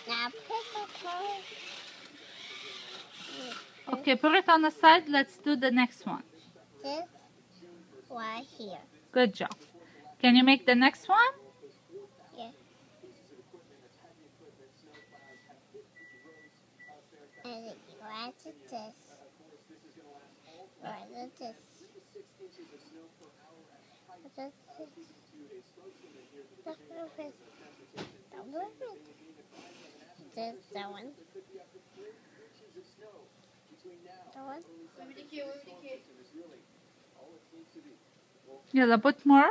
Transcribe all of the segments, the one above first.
Now put the color. Okay, put it on the side. Let's do the next one. This right here. Good job. Can you make the next one? Yeah. And it right to this. Right to this. This that one. That one. Yalla, put more.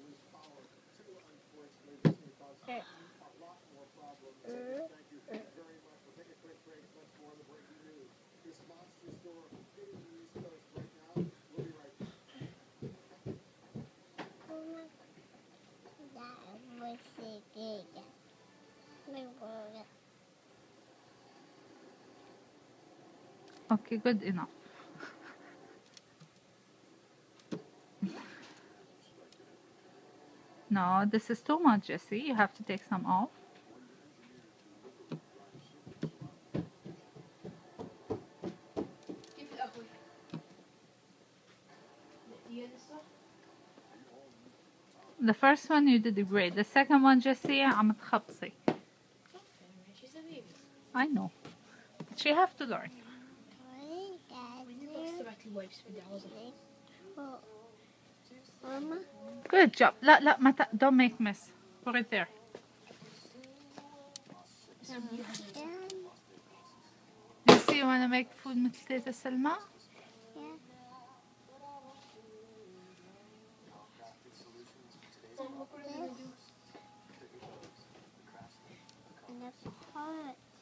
Okay, good enough. No, this is too much, Jessie. You have to take some off. The first one you did great. The second one, Jessie, عم تخبصي. I know. But you have to learn. Good job. لا لا ما don't make mess. Put it there. You see you wanna make food مثل تيتا سلمى? And the